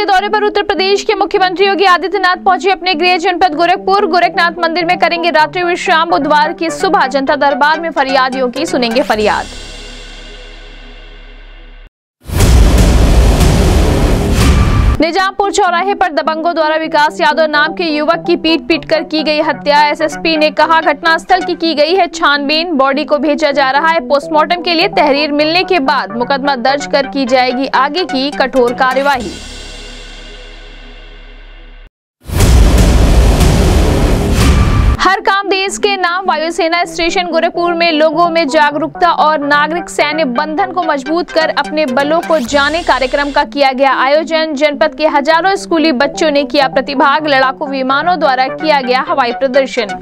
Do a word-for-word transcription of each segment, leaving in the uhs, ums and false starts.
दौरे पर उत्तर प्रदेश के मुख्यमंत्री योगी आदित्यनाथ पहुंचे अपने गृह जनपद गोरखपुर। गोरखनाथ मंदिर में करेंगे रात्रि विश्राम। बुधवार की सुबह जनता दरबार में फरियादियों की सुनेंगे फरियाद। निजामपुर चौराहे पर दबंगों द्वारा विकास यादव नाम के युवक की पीट पीट कर की गई हत्या। एसएसपी ने कहा घटनास्थल की की गई है छानबीन। बॉडी को भेजा जा रहा है पोस्टमार्टम के लिए। तहरीर मिलने के बाद मुकदमा दर्ज कर की जाएगी आगे की कठोर कार्यवाही। हर काम देश के नाम वायुसेना स्टेशन गोरखपुर में लोगों में जागरूकता और नागरिक सैन्य बंधन को मजबूत कर अपने बलों को जाने कार्यक्रम का किया गया आयोजन। जनपद के हजारों स्कूली बच्चों ने किया प्रतिभाग। लड़ाकू विमानों द्वारा किया गया हवाई प्रदर्शन।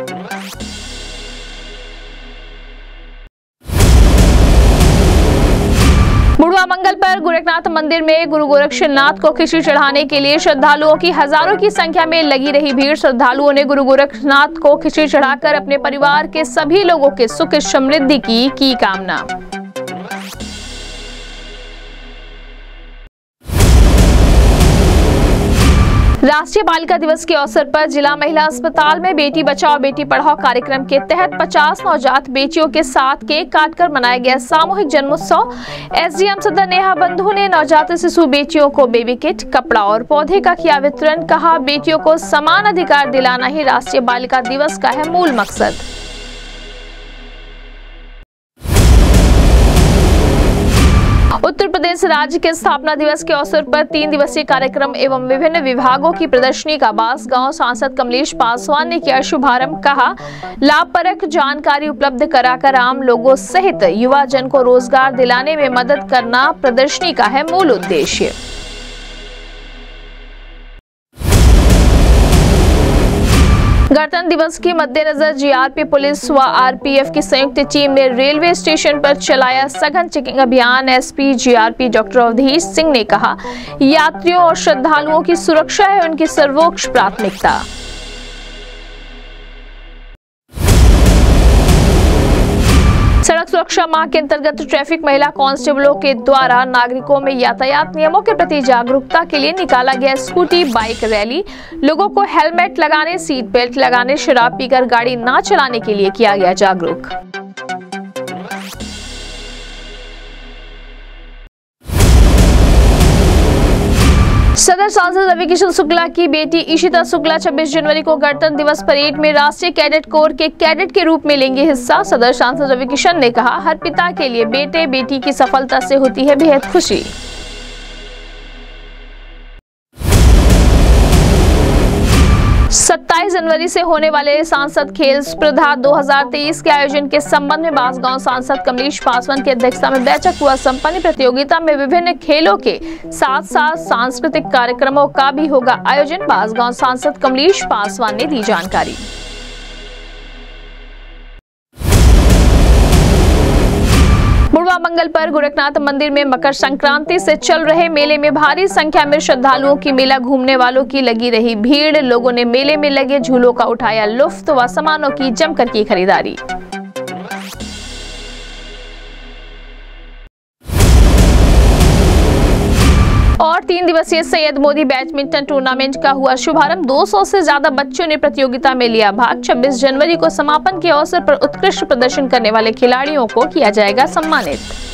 बुढ़वा मंगल पर गोरखनाथ मंदिर में गुरु गोरक्षनाथ को खिचड़ी चढ़ाने के लिए श्रद्धालुओं की हजारों की संख्या में लगी रही भीड़। श्रद्धालुओं ने गुरु गोरक्षनाथ को खिचड़ी चढ़ाकर अपने परिवार के सभी लोगों के सुख समृद्धि की की कामना। राष्ट्रीय बालिका दिवस के अवसर पर जिला महिला अस्पताल में बेटी बचाओ बेटी पढ़ाओ कार्यक्रम के तहत पचास नवजात बेटियों के साथ केक काटकर मनाया गया सामूहिक जन्मोत्सव। एसडीएम सदर नेहा बंधु ने नवजात शिशु बेटियों को बेबी किट, कपड़ा और पौधे का किया वितरण। कहा बेटियों को समान अधिकार दिलाना ही राष्ट्रीय बालिका दिवस का है मूल मकसद। उत्तर प्रदेश राज्य के स्थापना दिवस के अवसर पर तीन दिवसीय कार्यक्रम एवं विभिन्न विभागों की प्रदर्शनी का बांसगांव सांसद कमलेश पासवान ने किया शुभारंभ। कहा लाभप्रद जानकारी उपलब्ध कराकर आम लोगों सहित युवा जन को रोजगार दिलाने में मदद करना प्रदर्शनी का है मूल उद्देश्य। गणतंत्र दिवस के मद्देनजर जीआरपी पुलिस व आरपीएफ की संयुक्त टीम ने रेलवे स्टेशन पर चलाया सघन चेकिंग अभियान। SP GRP doctor Awadhesh Singh ने कहा यात्रियों और श्रद्धालुओं की सुरक्षा है उनकी सर्वोच्च प्राथमिकता। सड़क सुरक्षा माह के अंतर्गत ट्रैफिक महिला कांस्टेबलों के द्वारा नागरिकों में यातायात नियमों के प्रति जागरूकता के लिए निकाला गया स्कूटी बाइक रैली। लोगों को हेलमेट लगाने, सीट बेल्ट लगाने, शराब पीकर गाड़ी न चलाने के लिए किया गया जागरूक। सदर सांसद रवि किशन शुक्ला की बेटी इशिता शुक्ला छब्बीस जनवरी को गणतंत्र दिवस परेड में राष्ट्रीय कैडेट कोर के कैडेट के रूप में लेंगे हिस्सा। सदर सांसद रवि किशन ने कहा हर पिता के लिए बेटे बेटी की सफलता से होती है बेहद खुशी। सत्ताईस जनवरी से होने वाले सांसद खेल स्पर्धा दो हज़ार तेईस के आयोजन के संबंध में बांसगांव सांसद कमलेश पासवान की अध्यक्षता में बैठक हुआ। संपन्न प्रतियोगिता में विभिन्न खेलों के साथ साथ सांस्कृतिक कार्यक्रमों का भी होगा आयोजन। बांसगांव सांसद कमलेश पासवान ने दी जानकारी। बुढ़वा मंगल पर गोरखनाथ मंदिर में मकर संक्रांति से चल रहे मेले में भारी संख्या में श्रद्धालुओं की मेला घूमने वालों की लगी रही भीड़। लोगों ने मेले में लगे झूलों का उठाया लुत्फ व सामानों की जमकर की खरीदारी। और तीन दिवसीय सैयद मोदी बैडमिंटन टूर्नामेंट का हुआ शुभारंभ। दो सौ से ज्यादा बच्चों ने प्रतियोगिता में लिया भाग। छब्बीस जनवरी को समापन के अवसर पर उत्कृष्ट प्रदर्शन करने वाले खिलाड़ियों को किया जाएगा सम्मानित।